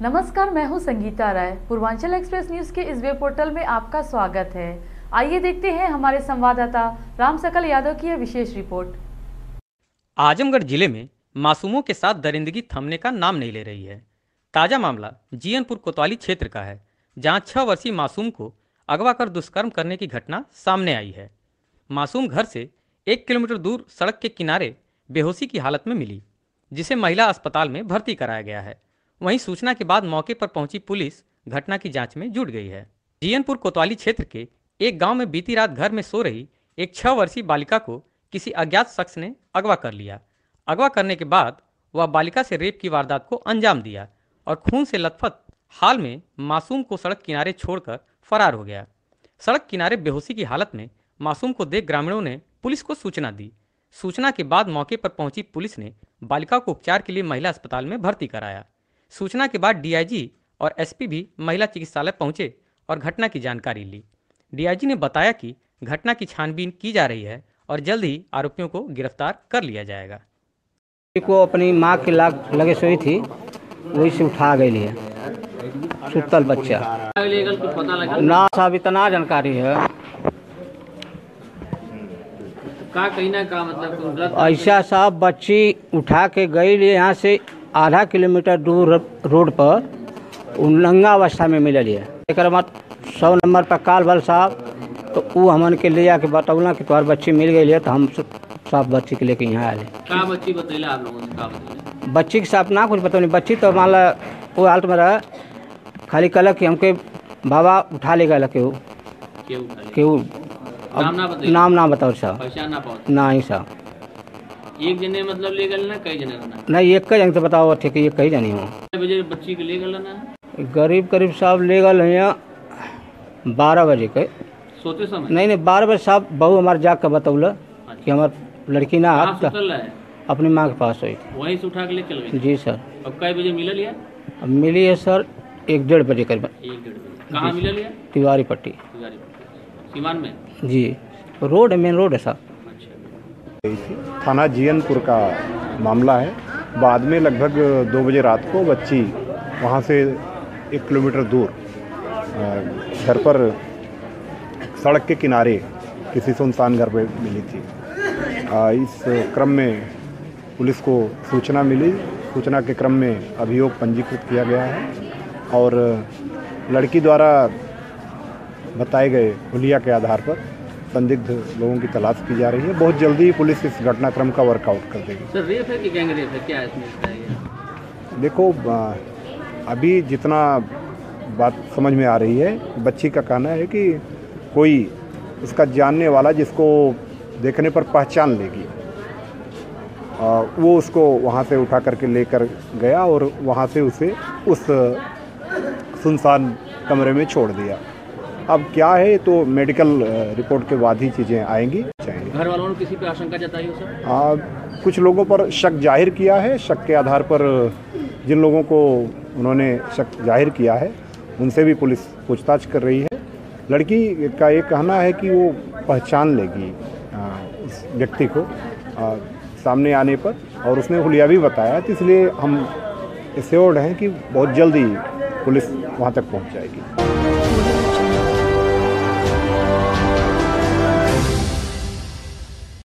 नमस्कार, मैं हूं संगीता राय। पूर्वांचल एक्सप्रेस न्यूज के इस वेब पोर्टल में आपका स्वागत है। आइए देखते हैं हमारे संवाददाता राम सकल यादव की यह विशेष रिपोर्ट। आजमगढ़ जिले में मासूमों के साथ दरिंदगी थमने का नाम नहीं ले रही है। ताजा मामला जीयनपुर कोतवाली क्षेत्र का है, जहां 6 वर्षीय मासूम को अगवा कर दुष्कर्म करने की घटना सामने आई है। मासूम घर से 1 किलोमीटर दूर सड़क के किनारे बेहोशी की हालत में मिली, जिसे महिला अस्पताल में भर्ती कराया गया है। वहीं सूचना के बाद मौके पर पहुंची पुलिस घटना की जांच में जुट गई है। जीयनपुर कोतवाली क्षेत्र के एक गांव में बीती रात घर में सो रही एक 6 वर्षीय बालिका को किसी अज्ञात शख्स ने अगवा कर लिया। अगवा करने के बाद वह बालिका से रेप की वारदात को अंजाम दिया और खून से लथपथ हाल में मासूम को सड़क किनारे छोड़कर फरार हो गया। सड़क किनारे बेहोशी की हालत में मासूम को देख ग्रामीणों ने पुलिस को सूचना दी। सूचना के बाद मौके पर पहुंची पुलिस ने बालिका को उपचार के लिए महिला अस्पताल में भर्ती कराया। सूचना के बाद डीआईजी और एसपी भी महिला चिकित्सालय पहुंचे और घटना की जानकारी ली। डीआईजी ने बताया कि घटना की छानबीन की जा रही है और जल्द ही आरोपियों को गिरफ्तार कर लिया जाएगा। को अपनी माँ के लगे सोई थी, वही से उठा गई है सुतल बच्चा। ना साहब इतना जानकारी है का कहीं ना का मतलब ऐसा साहब बच्ची उठा के गई लिए यहाँ से आधा किलोमीटर दूर रोड पर उल्लंघा अवस्था में मिलल है। एक 100 नंबर पर काल भल साहब तो वो हमन के ले जाके बतौला कि तुम्हारी बच्ची मिल गई है, तो हम सब बच्ची के लेके यहाँ आए। का बच्ची बतैला आप लोगों ने? का बतैला बच्ची के साथ ना कुछ बतौनी। बच्ची तो मान ला वो हालत में रहा, खाली कल कि हमके बाबा उठा ले गए केहू नाम ना बताओ साहब, पहचान ना पाओ ना ही साहब। एक जने मतलब ले गए ना कई जने ना? नहीं, एक जन तो बताओ ठीक है, ये कई जनी हो। बजे बच्ची के ले गए ना? करीब साहब ले गए यहाँ 12 बजे के सोते समय? नहीं 12 बजे साहब बहू हमारे जाग कर बतौल कि हमार लड़की ना अपनी माँ के पास हुई थी। वहीं से उठा के ले चल गए? जी सर। अब कई बजे मिला लिया? अब मिली है सर 1-1:30 बजे करीब। 1-1:30 बजे कहाँ मिला लिया? तिवारी पट्टी सीमान में? जी, रोड है, मेन रोड है साहब। थाना जीयनपुर का मामला है। बाद में लगभग 2 बजे रात को बच्ची वहाँ से 1 किलोमीटर दूर घर पर सड़क के किनारे किसी सुनसान घर में मिली थी। इस क्रम में पुलिस को सूचना मिली। सूचना के क्रम में अभियोग पंजीकृत किया गया है और लड़की द्वारा बताए गए हुलिया के आधार पर संदिग्ध लोगों की तलाश की जा रही है। बहुत जल्दी ही पुलिस इस घटनाक्रम का वर्कआउट कर देगी। सर रेप है कि गैंग रेप है, क्या है इसमें? देखो, अभी जितना बात समझ में आ रही है, बच्ची का कहना है कि कोई उसका जानने वाला जिसको देखने पर पहचान लेगी, वो उसको वहाँ से उठा करके लेकर गया और वहाँ से उसे उस सुनसान कमरे में छोड़ दिया। अब क्या है तो मेडिकल रिपोर्ट के बाद ही चीज़ें आएंगी। घर वालों ने किसी पे आशंका जताई हो सर? कुछ लोगों पर शक जाहिर किया है। शक के आधार पर जिन लोगों को उन्होंने शक जाहिर किया है उनसे भी पुलिस पूछताछ कर रही है। लड़की का ये कहना है कि वो पहचान लेगी उस व्यक्ति को सामने आने पर, और उसने हुलिया भी बताया, तो इसलिए हम एश्योर्ड हैं कि बहुत जल्दी पुलिस वहाँ तक पहुँच जाएगी।